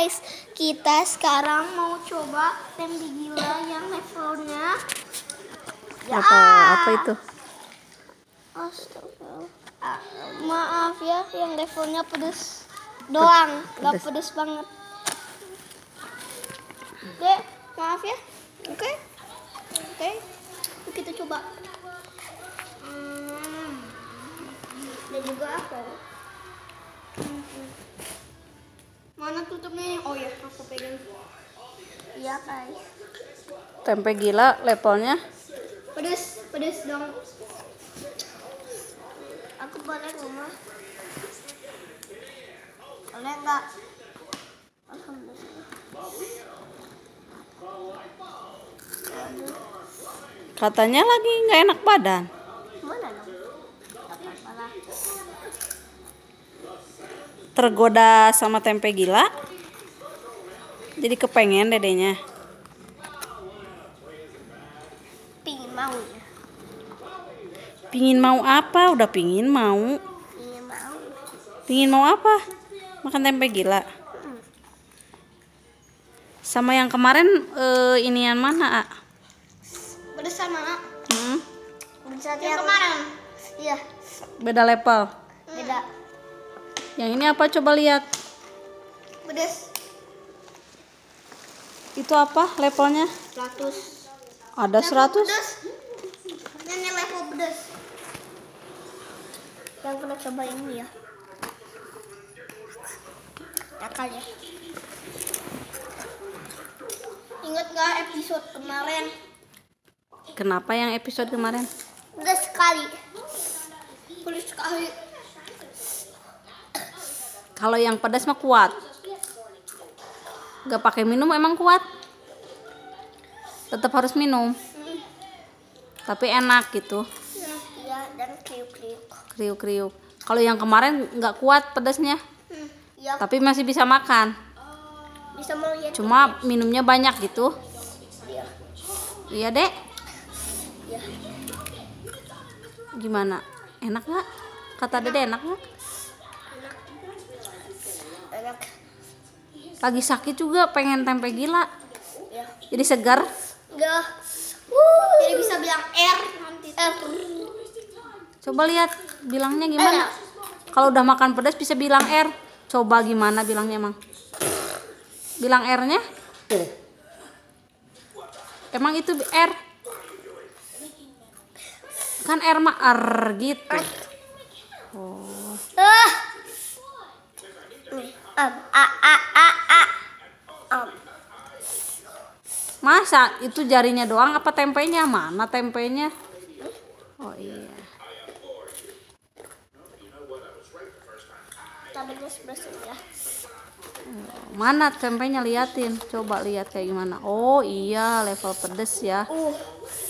guys, kita sekarang mau coba tempe gila yang levelnya ya. Apa itu? Astagfirullah. Maaf ya, yang levelnya pedes doang, nggak pedes banget. Oke, maaf ya. Oke, kita coba. Dan juga apa? Mana tutupnya? Oh ya, aku pegang. Iya guys. Tempe gila levelnya Pedes dong. Aku boleh rumah. Boleh nggak? Alhamdulillah. katanya lagi nggak enak badan. Mana dong? Apa-apa lah. Tergoda sama tempe gila, jadi kepengen dedenya. Pingin mau ya? Pingin mau apa? Udah pingin mau. Pingin mau. Pingin mau apa? Makan tempe gila. Sama yang kemarin inian mana, A? Pedes sama nak? Yang kemarin? Iya. Beda level. Beda. Yang ini apa? Coba lihat. Pedes. Itu apa levelnya? 100. Ada 100. Pedes. Ini level pedes. Yang pernah coba ini ya. Akal ya. Ingat gak episode kemarin? Kenapa yang episode kemarin? Pedes sekali. Pedes sekali. Kalau yang pedas mah kuat. Gak pakai minum emang kuat. Tetap harus minum. Tapi enak gitu. Iya, dan kriuk-kriuk. Kriuk-kriuk. Kalau yang kemarin nggak kuat pedasnya. Iya, Tapi masih bisa makan. bisa melihat. Cuma minumnya banyak gitu. Iya. Iya, Dek. Iya. Gimana? Enak nggak? Kata Dede enak nggak? Enak. Lagi sakit juga pengen tempe gila. Ya. Jadi segar. Enggak. Jadi bisa bilang R nanti. R. Coba lihat bilangnya gimana. Kalau udah makan pedas bisa bilang R. Coba gimana bilangnya, Mang? Bilang R-nya? Emang itu R? Kan R mah R gitu. Oh. Masa itu jarinya doang apa tempenya? Mana tempenya? Oh iya. Tabelnya sebelah sini ya. Mana tempenya, liatin. Coba lihat kayak gimana. Oh iya, level pedes ya.